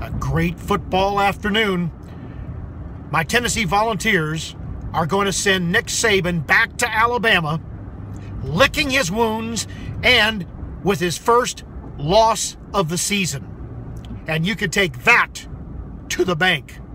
a great football afternoon. My Tennessee Volunteers are going to send Nick Saban back to Alabama, licking his wounds and with his first loss of the season. And you can take that to the bank.